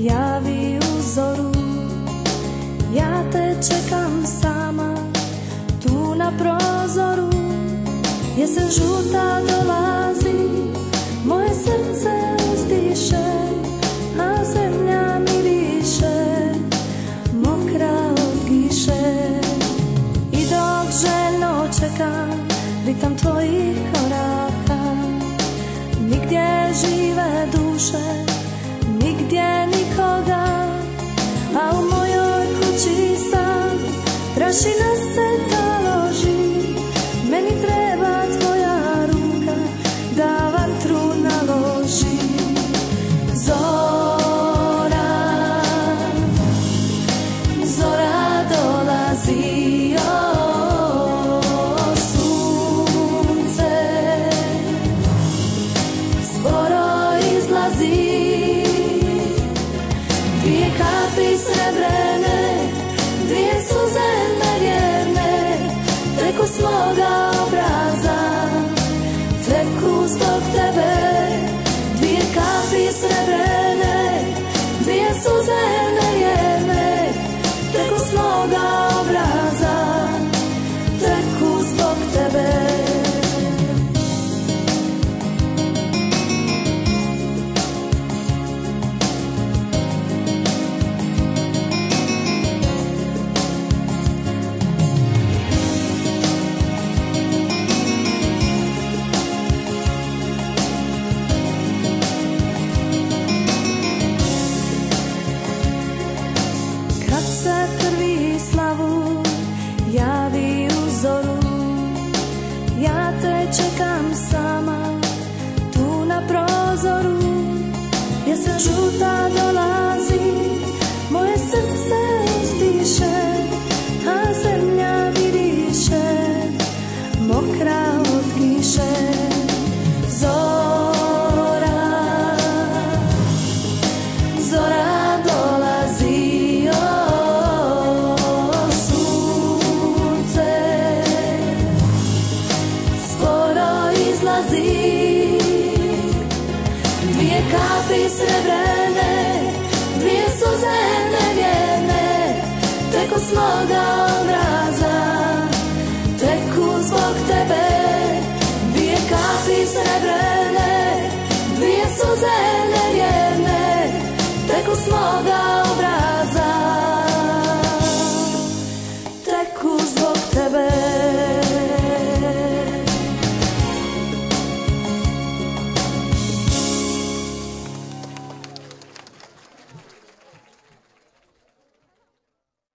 javi u zoru. Ja te čekam sama tu na prozoru. Jesen žuta dolazi, moje srce uzdiše, a zemlja miriše, mokra od kiše. I dok željno čekam ritam tvojih koraka, nigdje žive duše, nigdje nikoga, a u mojoj kući sam prašina se taloži. Meni treba tvoja ruka da vatru naloži. Zora, zora dolazi, sunce skoro izlazi. Dvije kapi srebrene, dvije suze nevjerne, teku s moga obraza, teku zbog tebe. Dvije kapi srebrene, dvije suze nevjerne, teku s moga obraza, teku zbog tebe. Prvi slavu javi u zoru. Ja te čekam sama tu na prozoru. Jesen žuta dolazi, moje srce uzdiše, a zemlja miriše, mokra od kiše. Zora, zora dolazi, dvije kapi srebrene, dvije suze nevjerne, teku s moga obraza, teku zbog tebe. Dvije kapi srebrene,